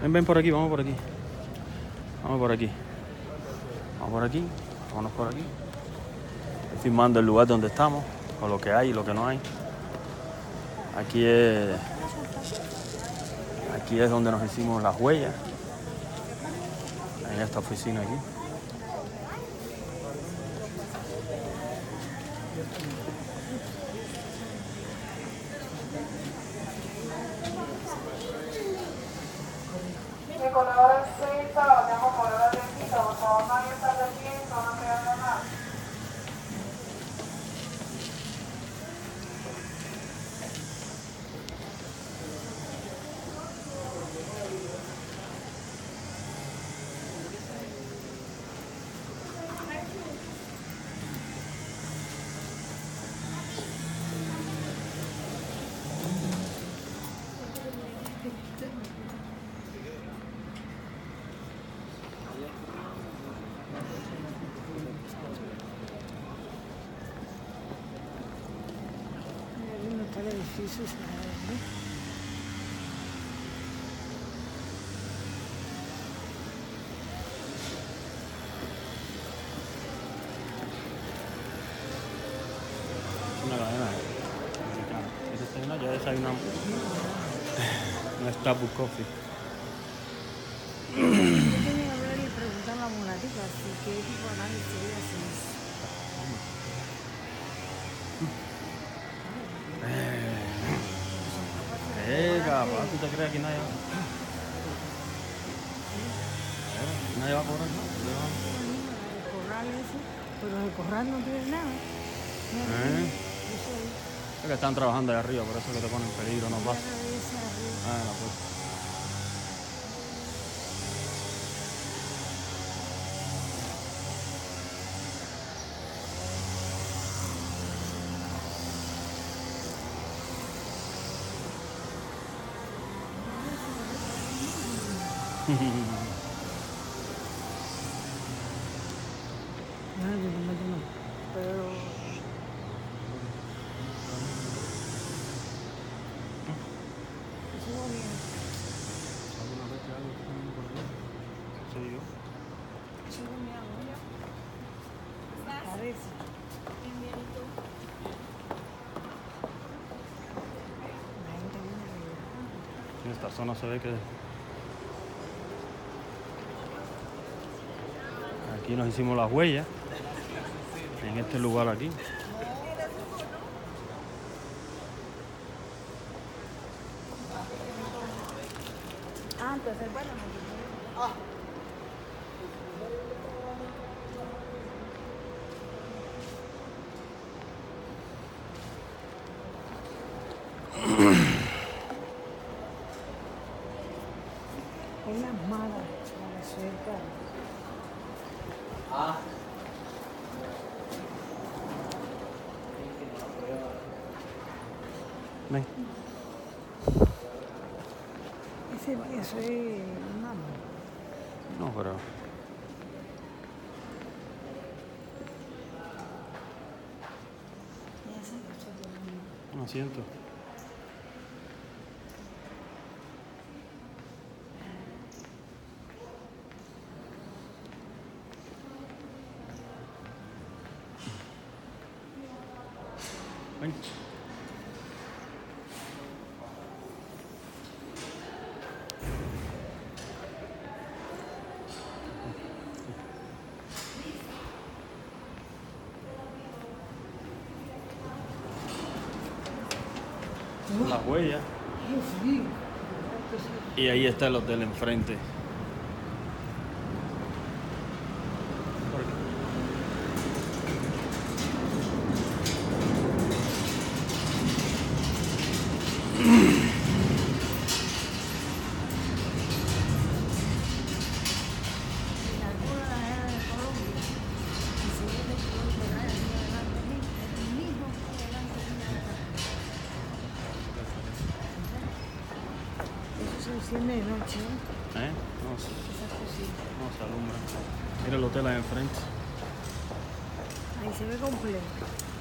Ven por aquí, vamos por aquí. Vamos por aquí. Vamos por aquí. Vámonos por aquí. Estoy filmando el lugar donde estamos, o lo que hay y lo que no hay. Aquí es donde nos hicimos las huellas. En esta oficina aquí. Con la hora 6, vamos por hora de quita, por favor, nadie está de pie, no se haga nada. Está el edificio, Una cadena americana. Esta cena ya desayunamos. Un Starbucks Coffee. Yo tenía que hablar y preguntar a la mulatica si qué tipo de análisis ella hace eso. Capaz, ¿tú te crees que nadie va? Nadie va a cobrar nada. El corral ese, pero el corral no tiene nada. Es que están trabajando ahí arriba, por eso que te ponen en peligro, no pasa. Arriba. La puerta. Pero eso va bien. ¿Alguna vez que algo está comiendo por aquí? Soy yo. Eso va bien, parece. La gente viene a En esta zona se ve que aquí nos hicimos las huellas. En este lugar aquí. entonces bueno. Es la mala, la suelta. Ven. Eso es mamá. No, pero... Un asiento. Ven. Las huellas. Y ahí está el hotel enfrente. Por aquí. Se enciende de noche, ¿no? No sé. Esas cositas. No se alumbra. Mira el hotel ahí enfrente. Ahí se ve completo.